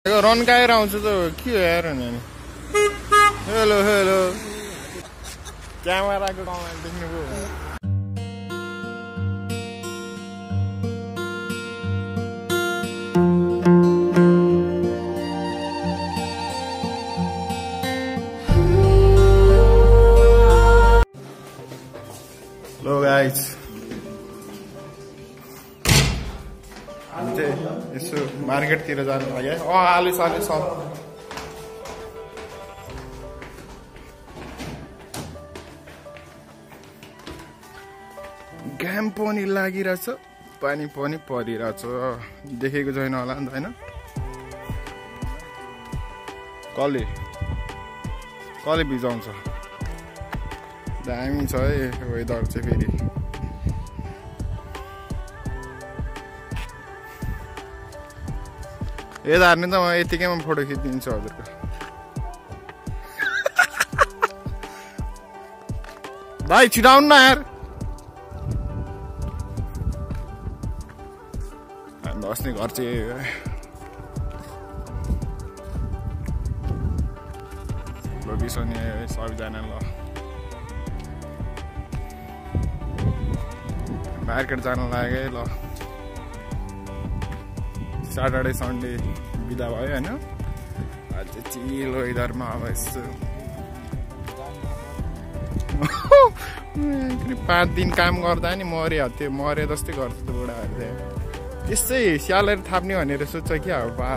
रन्काएर आउँछ त के हेर नि हेलो हेलो क्यामेराको कमेन्ट देख्नुभयो हेलो गाइस हामी चाहिँ यसो मार्केटतिर जानु लाग्यो आलु सालु सब घाम पनि लागिरहेछ पानी पनि परिरहेछ देखेको छैन होला नि त हैन कले भिजाउँछ दामी छ है वेदर चाहिँ फेरि यता हार्नु त म यतिकैमा फोटो खिचिदिन्छु हजुरको भाइ छिटाउनु न यार बस्ने घर चाहिँ लोकेसन सबैजना ल मार्केट जान लाग्यो ल सैटरडे सन्डे बिदा भयो हैन आज चिलो वेदरमा अब यसो 5 दिन काम गर्दा नि मरे जस्तै गर्छ त बुढाहरुले त्यसै स्यालेरी थाप्ने भनेर सोच्छ क्या हो बा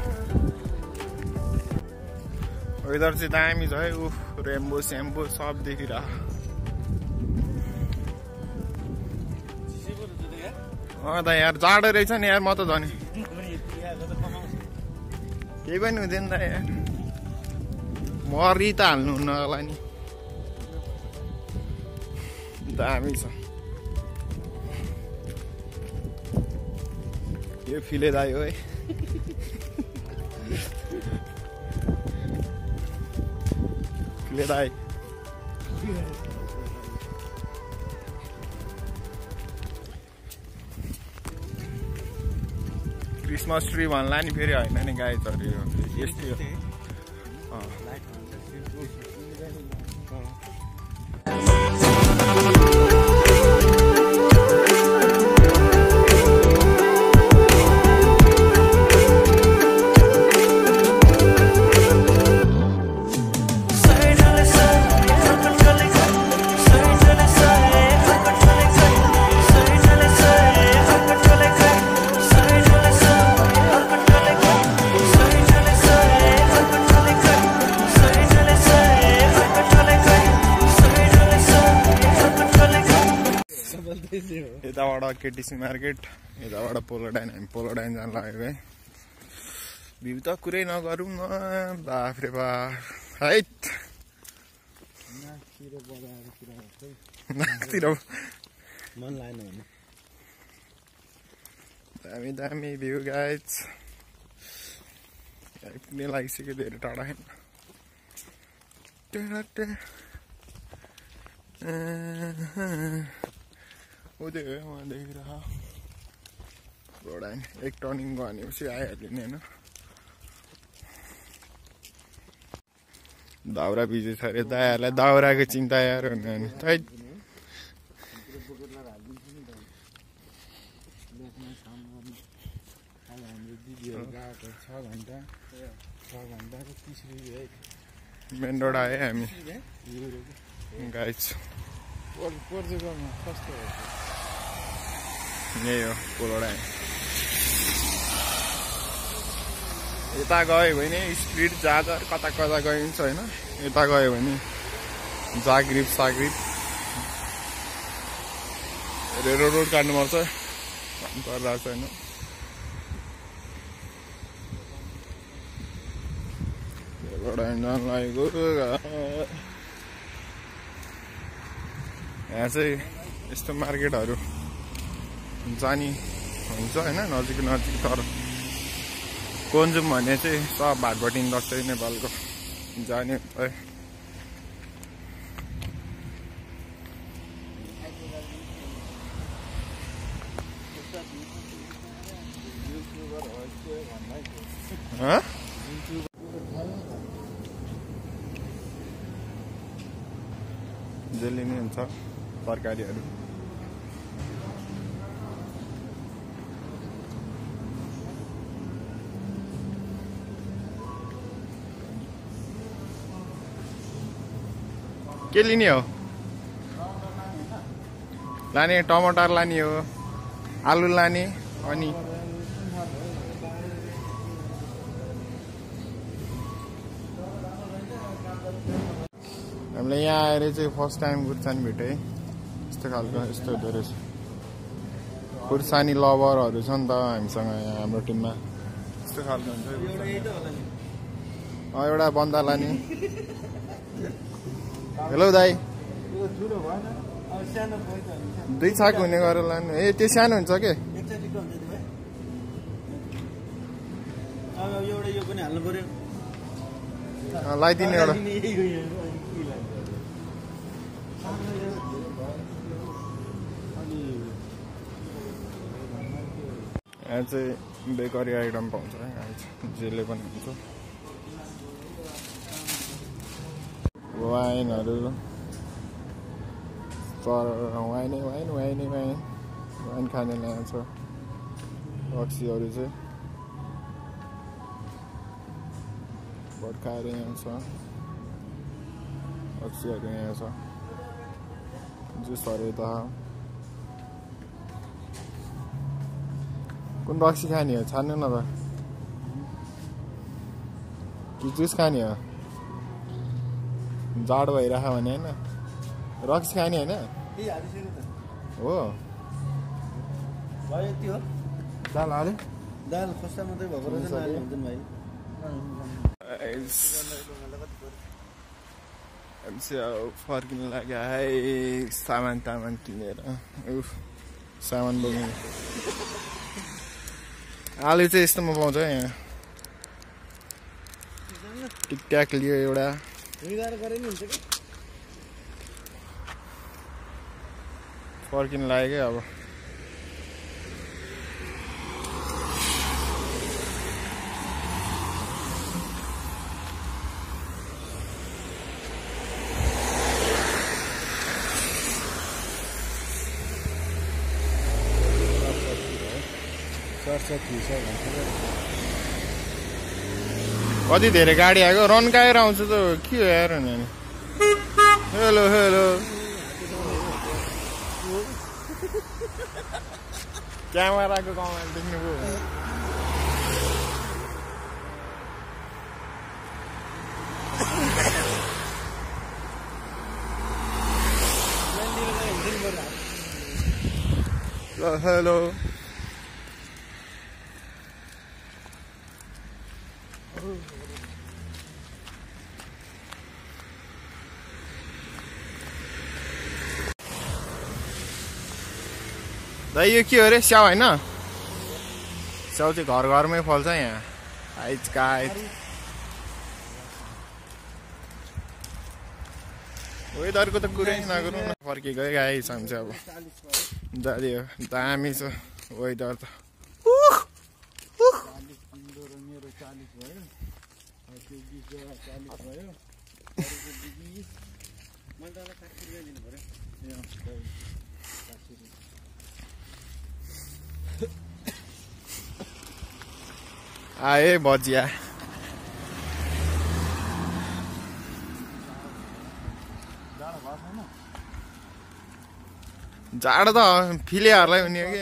वेदर चाहिँ दामी छ है उफ रेम्बो स्याम्बो सब देखिरा त यार जाडो रहेछ नि यार म त झन् केही पनि हुँदैन त यार मरि त हाल्नु हुन्न होला नि दामी छ यो फिले दाइ हो है फिले दाइ क्रिसमस ट्री भन्ला नि फेरि होइन नि गाई चऱ्यो यस्तै हो यताबाट केटीसी मार्केट यताबाट पोलोडाइन हामी पोलोडाइन जान लाग्यो है भ्यू त कुरै नगरौँ न बाफ रे बाफ हैट मन लागेन भने दामी दामी भ्यू गाइज आइपुग्ने लागिसक्यो धेरै टाढा होइन उदय वहाँ देखिरह रोडाइन एक टर्निङ भनेपछि आइहाल्यो नि होइन दाउरा बिजु छ अरे दायाहरूलाई दाउराको चिन्ता यार भने मेन रोड आयो हामी गाइज यही हो पोलोडाइन यता गयो भने स्पिड जहाँ कता कता गइन्छ होइन यता गयो भने जाग्रिप साग्रिप रेलो रोड काट्नुपर्छ गरिरहेको छ होइन पोलोडाइन जान लागेको यहाँ चाहिँ यस्तो मार्केटहरू जानी हुन्छ होइन नजिक नजिक तर कोन्जुम भने चाहिँ सब भाटभटिङ जस्तै नेपालको जाने जेली नै हुन्छ तरकारीहरू के लिने हो लाने टमाटर लाने हो आलु लाने अनि हामीले यहाँ आएर चाहिँ फर्स्ट टाइम खुर्सानी भेटेँ यस्तो खालको यस्तो हुँदो रहेछ खुर्सानी लभरहरू छ नि त हामीसँग यहाँ हाम्रो टिममा यस्तो खालको हुन्छ एउटा बन्दा लाने हेलो दाइ दुई छाक हुने गरेर लानु ए त्यो सानो हुन्छ के लगाइदिने एउटा यहाँ चाहिँ बेकरी आइटम पाउँछ जेले पनि हुन्छ वाइनहरू वाइन खाने ल्याएको छ रक्सीहरू चाहिँ भोड्काहरू यहाँ छ रक्सीहरू यहाँ छ जुसहरू त कुन रक्सी खाने हो छान्नु न त कि जुस खाने हो जाडो भइरह भने होइन रक्सी खाने होइन हो दाल हाल्यो दाल खोस्टा मात्रै भएको रहेछ भाइ फर्किनु लाग्यो है सामान तामान किनेर सामान बोक्नु आलु चाहिँ यस्तोमा पाउँछ यहाँ टिकट्याक लियो एउटा फर्किनु लाग्यो अब कति धेरै गाडी आएको रन्काएर आउँछ त के हो यार हेलो हेलो क्यामेराको कमाल देख्नुभयो हेलो दाइ यो के हो अरे स्याउ होइन स्याउ चाहिँ घर घरमै फल्छ यहाँ आइज काइज वेदरको त कुरै नगरौँ न फर्केको गाइस हामी चाहिँ अब जाने हो दामी छ वेदर त आए भजिया जाडो त फिलेहरूलाई हुने हो कि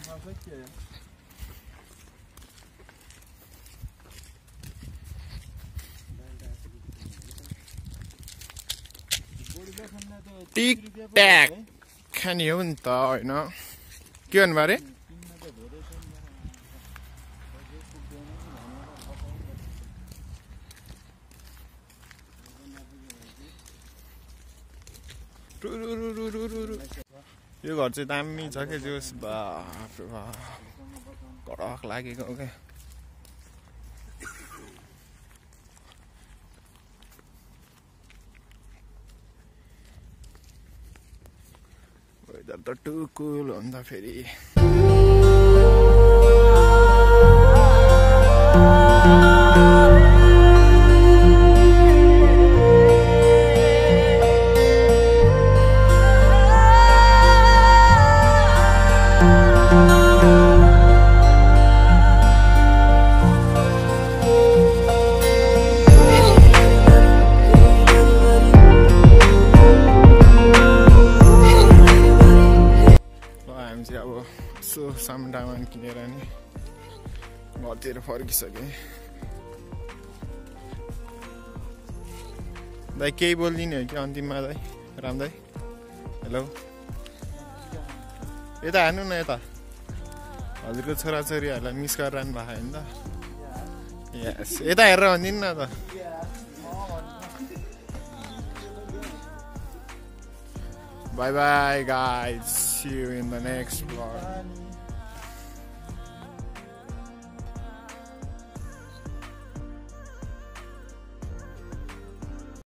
टिक ट्याक खाने हो नि त होइन के भन्नु बारे यो घर चाहिँ दामी छ क्या जोस बाफ कडक लागेको हो क्या वेदर त टुकुल हुन्छ फेरि सामान किनेर नि घरतिर फर्किसकेँ। दाइ केही बोलिदिने हो कि अन्तिममा दाइ? राम दाइ हेलो, यता हेर्नु न, यता हजुरको छोराछोरीहरूलाई मिस गरिरहनु भएको होइन त? यस, यता हेरेर भनिदिनु न त। Bye bye guys, see you in the next vlog.